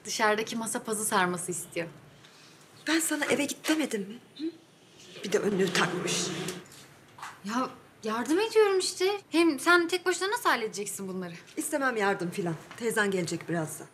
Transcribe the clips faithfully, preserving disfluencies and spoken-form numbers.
Dışarıdaki masa pazı sarması istiyor. Ben sana eve git demedim mi? Hı? Bir de önlüğü takmış. Ya yardım ediyorum işte. Hem sen tek başına nasıl halledeceksin bunları? İstemem yardım filan. Teyzen gelecek birazdan.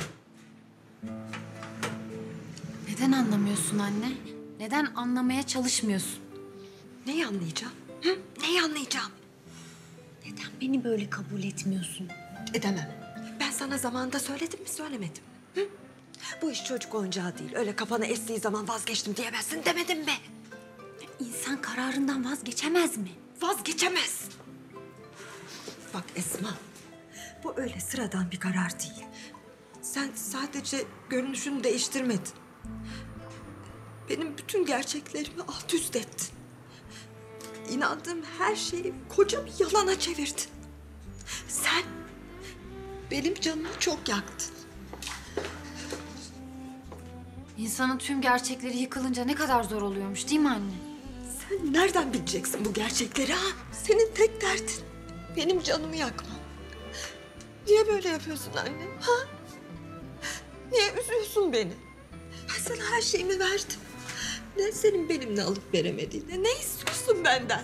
Neden anlamıyorsun anne? Neden anlamaya çalışmıyorsun? Neyi anlayacağım? Hı? Neyi anlayacağım? Neden beni böyle kabul etmiyorsun? Edemem. Ben sana zamanında söyledim mi söylemedim mi? Hı? Bu iş çocuk oyuncağı değil. Öyle kafana estiği zaman vazgeçtim diyemezsin demedim mi? İnsan kararından vazgeçemez mi? Vazgeçemez. Bak Esma, bu öyle sıradan bir karar değil. Sen sadece görünüşünü değiştirmedin. Benim bütün gerçeklerimi alt üst ettin. İnandığım her şeyi koca bir yalana çevirdin. Sen benim canımı çok yaktın. İnsanın tüm gerçekleri yıkılınca ne kadar zor oluyormuş değil mi anne? Sen nereden bileceksin bu gerçekleri ha? Senin tek derdin benim canımı yakman. Niye böyle yapıyorsun anne? Ha? Niye üzüyorsun beni? Ben sana her şeyimi verdim. Ne senin benimle alıp veremediğin, ne istiyorsun benden?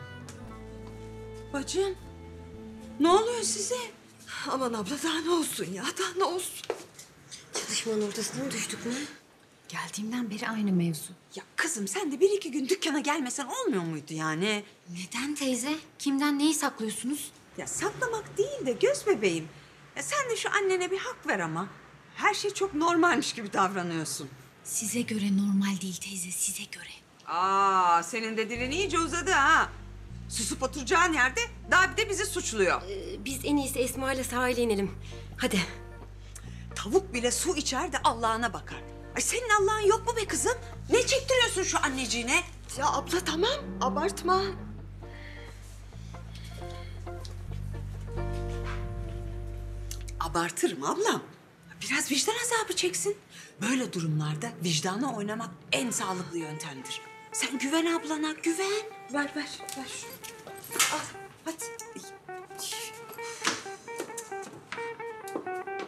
Bacım, ne oluyor size? Aman abla daha ne olsun ya, daha ne olsun? Çatışmanın ortasına mı düştük mü? Geldiğimden beri aynı mevzu. Ya kızım sen de bir iki gün dükkana gelmesen olmuyor muydu yani? Neden teyze? Kimden neyi saklıyorsunuz? Ya saklamak değil de göz bebeğim. Ya sen de şu annene bir hak ver ama. Her şey çok normalmiş gibi davranıyorsun. Size göre normal değil teyze, size göre. Aa, senin de dilin iyice uzadı ha. Susup oturacağın yerde daha bir de bizi suçluyor. Ee, Biz en iyisi Esma ile sahile inelim. Hadi. Tavuk bile su içer de Allah'ına bakar. Ay senin Allah'ın yok mu be kızım? Ne çektiriyorsun şu anneciğine? Ya abla tamam, abartma. Abartırım ablam. Biraz vicdan azabı çeksin. Böyle durumlarda vicdana oynamak en sağlıklı yöntemdir. Sen güven ablana, güven. Ver, ver, ver şunu. Al, hadi.